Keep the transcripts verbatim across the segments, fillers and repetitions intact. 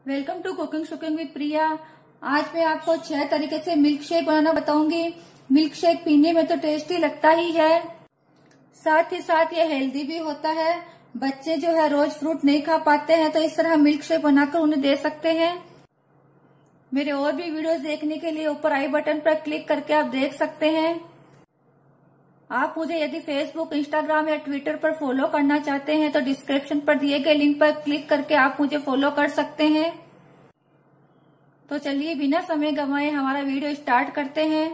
Welcome to cooking shooking with Priya. आज मैं आपको छह तरीके से मिल्क शेक बनाना बताऊंगी। मिल्क शेक पीने में तो टेस्टी लगता ही है, साथ ही साथ ये हेल्दी भी होता है। बच्चे जो है रोज फ्रूट नहीं खा पाते हैं, तो इस तरह मिल्क शेक बनाकर उन्हें दे सकते हैं। मेरे और भी वीडियोस देखने के लिए ऊपर आई बटन पर क्लिक करके आप देख सकते हैं। आप मुझे यदि फेसबुक, इंस्टाग्राम या ट्विटर पर फॉलो करना चाहते हैं तो डिस्क्रिप्शन पर दिए गए लिंक पर क्लिक करके आप मुझे फॉलो कर सकते हैं। तो चलिए बिना समय गंवाए हमारा वीडियो स्टार्ट करते हैं।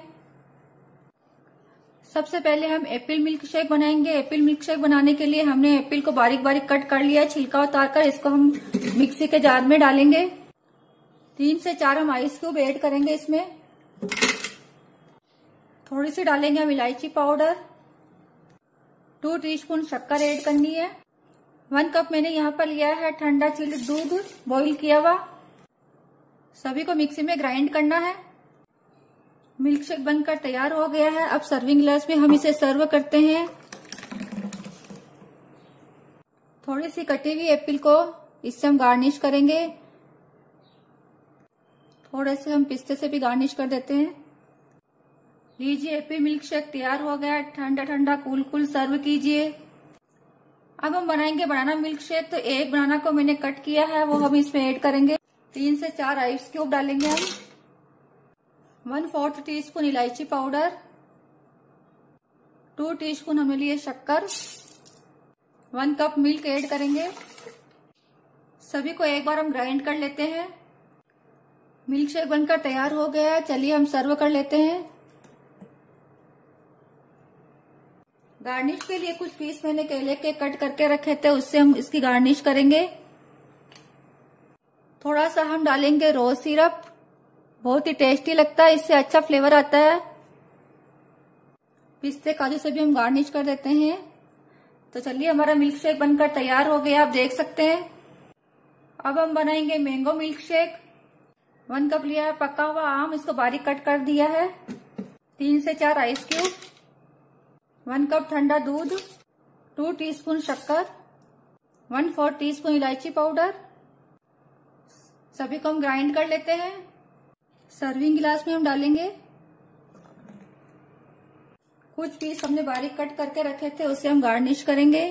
सबसे पहले हम एप्पल मिल्क शेक बनाएंगे। एप्पल मिल्क शेक बनाने के लिए हमने एप्पल को बारीक बारीक कट कर लिया, छिलका उतारकर इसको हम मिक्सी के जार में डालेंगे। तीन से चार हम आइस क्यूब ऐड करेंगे इसमें। थोड़ी सी डालेंगे हम इलायची पाउडर। टू टीस्पून शक्कर ऐड करनी है। वन कप मैंने यहाँ पर लिया है ठंडा चिल्ड दूध बॉईल किया हुआ। सभी को मिक्सी में ग्राइंड करना है। मिल्क शेक बनकर तैयार हो गया है। अब सर्विंग ग्लास में हम इसे सर्व करते हैं। थोड़ी सी कटी हुई एप्पल को इससे हम गार्निश करेंगे। थोड़े से हम पिस्ते से भी गार्निश कर देते हैं। लीजिए, एप्पल मिल्क शेक तैयार हो गया। ठंडा ठंडा कूल कूल सर्व कीजिए। अब हम बनाएंगे बनाना मिल्क शेक। तो एक बनाना को मैंने कट किया है, वो हम इसमें ऐड करेंगे। तीन से चार आइस क्यूब डालेंगे हम। वन फोर्थ टी स्पून इलायची पाउडर। टू टीस्पून हमने लिए शक्कर। वन कप मिल्क ऐड करेंगे। सभी को एक बार हम ग्राइंड कर लेते हैं। मिल्क शेक बनकर तैयार हो गया है। चलिए हम सर्व कर लेते हैं। गार्निश के लिए कुछ पीस मैंने केले के कट करके रखे थे, उससे हम इसकी गार्निश करेंगे। थोड़ा सा हम डालेंगे रोज सिरप, बहुत ही टेस्टी लगता है, इससे अच्छा फ्लेवर आता है। पिस्ते काजू से भी हम गार्निश कर देते हैं। तो चलिए हमारा मिल्क शेक बनकर तैयार हो गया, आप देख सकते हैं। अब हम बनाएंगे mango milkshake. One cup लिया है पका हुआ आम, इसको बारीक कट कर दिया है। तीन से चार आइस क्यूब। वन कप ठंडा दूध। टू टीस्पून शक्कर। वन फोर टीस्पून इलायची पाउडर। सभी को हम ग्राइंड कर लेते हैं। सर्विंग गिलास में हम डालेंगे। कुछ पीस हमने बारीक कट करके रखे थे, उसे हम गार्निश करेंगे।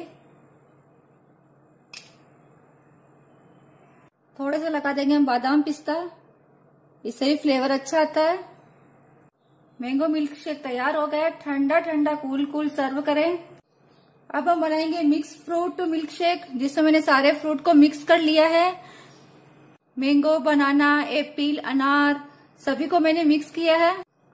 थोड़े से लगा देंगे हम बादाम पिस्ता, इससे भी फ्लेवर अच्छा आता है। मैंगो मिल्क शेक तैयार हो गया। ठंडा ठंडा कूल कूल सर्व करें। अब हम बनाएंगे मिक्स फ्रूट मिल्क शेक, जिसमें मैंने सारे फ्रूट को मिक्स कर लिया है। मैंगो, बनाना, एप्पल, अनार सभी को मैंने मिक्स किया है।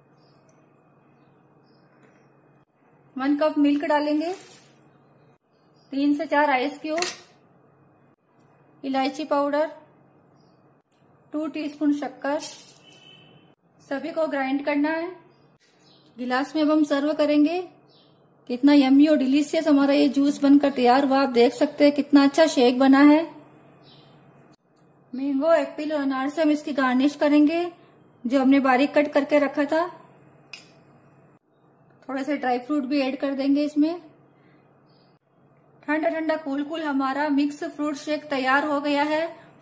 वन कप मिल्क डालेंगे। तीन से चार आइस क्यूब। इलायची पाउडर। टू टीस्पून शक्कर। सभी को ग्राइंड करना है। गिलास में अब हम सर्व करेंगे। कितना यम्मी और डिलीशियस हमारा ये जूस बनकर तैयार हुआ, आप देख सकते हैं कितना अच्छा शेक बना है। मैंगो, एप्पल और अनार से हम इसकी गार्निश करेंगे, जो हमने बारीक कट करके रखा था। थोड़े से ड्राई फ्रूट भी ऐड कर देंगे इसमें। ठंडा ठंडा कूल कूल हमारा मिक्स फ्रूट शेक तैयार हो गया है।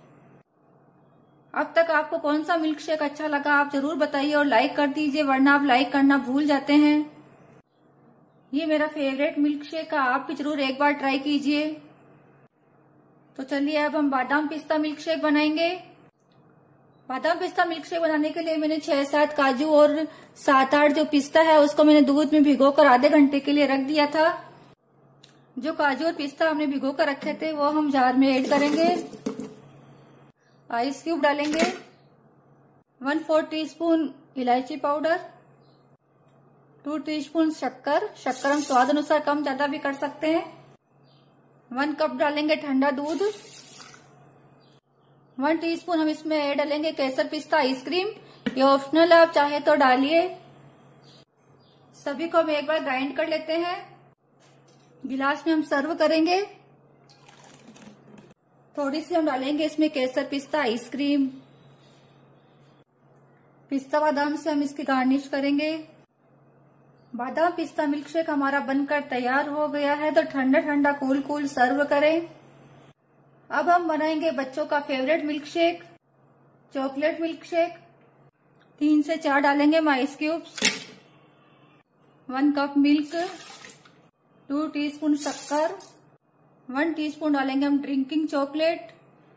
अब तक आपको कौन सा मिल्क शेक अच्छा लगा आप जरूर बताइए और लाइक कर दीजिए, वरना आप लाइक करना भूल जाते हैं। ये मेरा फेवरेट मिल्क शेक है, आप भी जरूर एक बार ट्राई कीजिए। तो चलिए अब हम बादाम पिस्ता मिल्क शेक बनाएंगे। बादाम पिस्ता मिल्क शेक बनाने के लिए मैंने छह सात काजू और सात आठ जो पिस्ता है उसको मैंने दूध में भिगोकर आधे घंटे के लिए रख दिया था। जो काजू और पिस्ता हमने भिगो कर रखे थे वो हम जार में ऐड करेंगे। आइस क्यूब डालेंगे। वन फोर टीस्पून इलायची पाउडर। टू टीस्पून शक्कर। शक्कर हम स्वाद अनुसार कम ज्यादा भी कर सकते हैं। वन कप डालेंगे ठंडा दूध। वन टीस्पून हम इसमें ऐड डालेंगे केसर पिस्ता आइसक्रीम, ये ऑप्शनल है, आप चाहे तो डालिए। सभी को हम एक बार ग्राइंड कर लेते हैं। गिलास में हम सर्व करेंगे। थोड़ी सी हम डालेंगे इसमें केसर पिस्ता आइसक्रीम। पिस्ता बादाम से हम इसकी गार्निश करेंगे। बादाम पिस्ता मिल्क शेक हमारा बनकर तैयार हो गया है। तो ठंडा ठंडा कूल कूल सर्व करें। अब हम बनाएंगे बच्चों का favourite milkshake. Chocolate milkshake, तीन से चार डालेंगे हम ice cubes, one cup milk, two teaspoon शक्कर, वन टीस्पून डालेंगे हम ड्रिंकिंग चॉकलेट,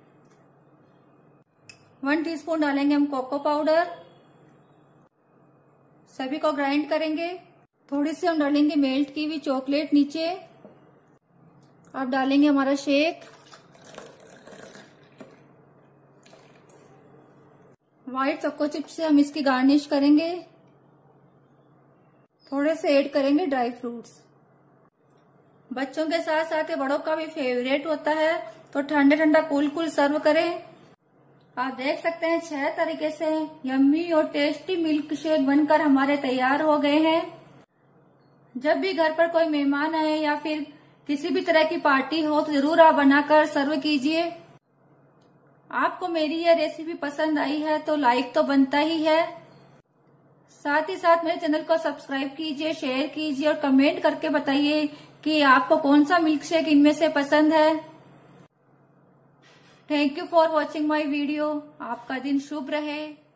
वन टीस्पून डालेंगे हम कोको पाउडर। सभी को ग्राइंड करेंगे। थोड़ी सी हम डालेंगे मेल्ट की हुई चॉकलेट नीचे। अब डालेंगे हमारा शेक। व्हाइट चोको चिप से हम इसकी गार्निश करेंगे। थोड़े से ऐड करेंगे ड्राई फ्रूट्स। बच्चों के साथ साथ बड़ों का भी फेवरेट होता है, तो ठंडा ठंडा कूल कूल सर्व करें। आप देख सकते हैं छह तरीके से यम्मी और टेस्टी मिल्क शेक बनकर हमारे तैयार हो गए हैं। जब भी घर पर कोई मेहमान आए या फिर किसी भी तरह की पार्टी हो तो जरूर आप बनाकर सर्व कीजिए। आपको मेरी यह रेसिपी पसंद आई है तो लाइक तो बनता ही है। साथ ही साथ मेरे चैनल को सब्सक्राइब कीजिए, शेयर कीजिए और कमेंट करके बताइए कि आपको कौन सा मिल्क शेक इनमें से पसंद है। Thank you for watching my video. आपका दिन शुभ रहे।